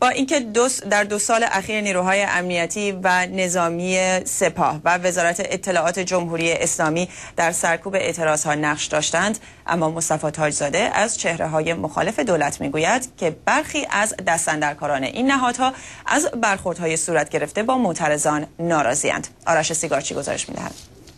با اینکه در 2 سال اخیر نیروهای امنیتی و نظامی سپاه و وزارت اطلاعات جمهوری اسلامی در سرکوب اعتراضها نقش داشتند، اما مصطفی تاجزاده از چهره‌های مخالف دولت میگوید که برخی از دستاندرکاران این نهادها از برخوردهای صورت گرفته با معترضان ناراضی‌اند. آرش سیگارچی گزارش می‌دهد.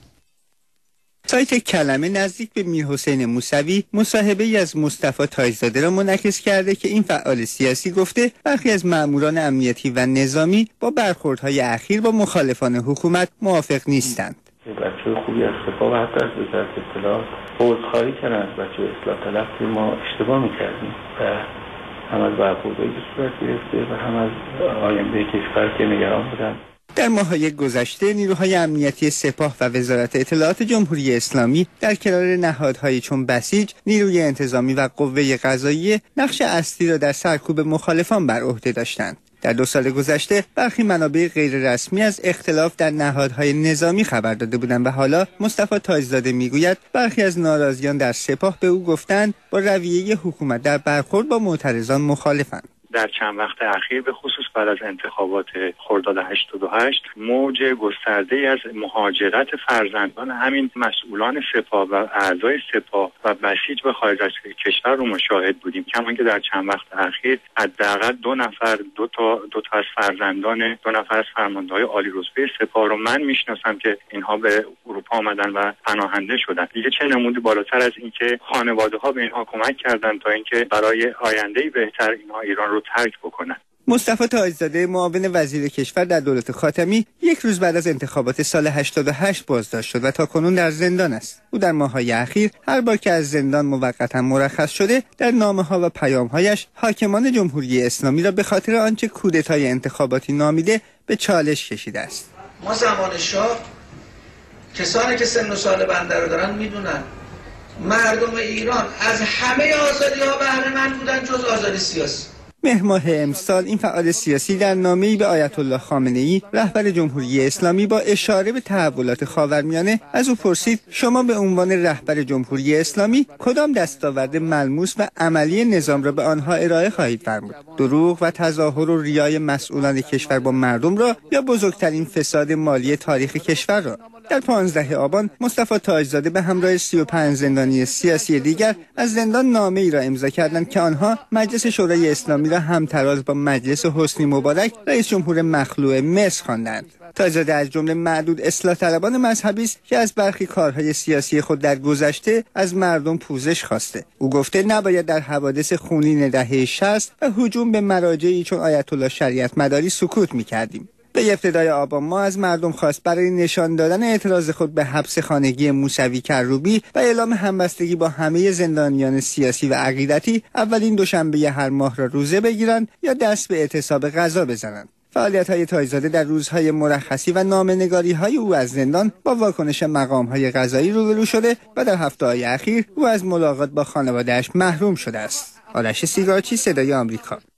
سایت کلمه نزدیک به میرحسین موسوی مصاحبه‌ای از مصطفی تاجزاده را منعکس کرده که این فعال سیاسی گفته برخی از ماموران امنیتی و نظامی با برخوردهای اخیر با مخالفان حکومت موافق نیستند. بچه خوبی از سپاه و حتی از وزارت اطلاعات عذرخواهی کردن از بچه اصلاح طلب که ما اشتباه می‌کردیم و هم از برخوردهایی که صورت گرفته و هم از آینده کشور که نگران بودن. در ماه‌های گذشته نیروهای امنیتی سپاه و وزارت اطلاعات جمهوری اسلامی در کنار نهادهایی چون بسیج، نیروی انتظامی و قوه قضاییه نقش اصلی را در سرکوب مخالفان بر عهده داشتند. در 2 سال گذشته برخی منابع غیررسمی از اختلاف در نهادهای نظامی خبر داده بودند و حالا مصطفی تاجزاده میگوید برخی از ناراضیان در سپاه به او گفتند با رویه حکومت در برخورد با معترضان مخالفند. در چند وقت اخیر به خصوص بعد از انتخابات خرداد 88 موج گسترده‌ای از مهاجرت فرزندان همین مسئولان سپاه و اعضای سپاه و بسیج به خارج از کشور رو مشاهد بودیم. کما که در چند وقت اخیر حداقل 2 تا از فرزندان 2 نفر از فرمانده‌های عالی رتبه سپاه رو من میشناسم که اینها به اروپا آمدن و پناهنده شدن. دیگه چه نمودی بالاتر از اینکه خانواده‌ها به اینها کمک کردند تا اینکه برای آینده‌ای بهتر اینها ایران رو ترک بکنن. مصطفی تاجزاده معاون وزیر کشور در دولت خاتمی 1 روز بعد از انتخابات سال 88 بازداشت شد و تاکنون در زندان است. او در ماه‌های اخیر هر بار که از زندان موقتا مرخص شده در نامه‌ها و پیام‌هایش حاکمان جمهوری اسلامی را به خاطر آنچه کودتای انتخاباتی نامیده به چالش کشیده است. ما زمان شاه کسانی که سن و سال بنده رو دارن میدونن مردم ایران از همه آزادی‌ها بهره مند بودن جز آزادی سیاسی. مهر ماه امسال این فعال سیاسی در نامه‌ای به آیت الله خامنه‌ای رهبر جمهوری اسلامی با اشاره به تحولات خاورمیانه از او پرسید شما به عنوان رهبر جمهوری اسلامی کدام دستاورد ملموس و عملی نظام را به آنها ارائه خواهید فرمود؟ دروغ و تظاهر و ریای مسئولان کشور با مردم را یا بزرگترین فساد مالی تاریخ کشور را؟ در 15 آبان مصطفی تاجزاده به همراه 35 زندانی سیاسی دیگر از زندان نامه‌ای را امضا کردند که آنها مجلس شورای اسلامی را همتراز با مجلس حسنی مبارک رئیس جمهور مخلوع مصر خواندند. تاجزاده از جمله معدود اصلاح طلبان مذهبی است که از برخی کارهای سیاسی خود در گذشته از مردم پوزش خواسته. او گفته نباید در حوادث خونین دهه 60 و هجوم به مراجعی چون آیت الله شریعت مداری سکوت می‌کردیم. به ابتدای آبان ما از مردم خواست برای نشان دادن اعتراض خود به حبس خانگی موسوی کروبی و اعلام همبستگی با همه زندانیان سیاسی و عقیدتی اولین دوشنبه هر ماه را روزه بگیرند یا دست به اعتصاب غذا بزنند. فعالیت‌های تاجزاده در روزهای مرخصی و نامه‌نگاری‌های او از زندان با واکنش مقام‌های قضایی روبرو شده و در هفته‌های اخیر او از ملاقات با خانواده‌اش محروم شده است. آرش سیگارچی، صدای آمریکا.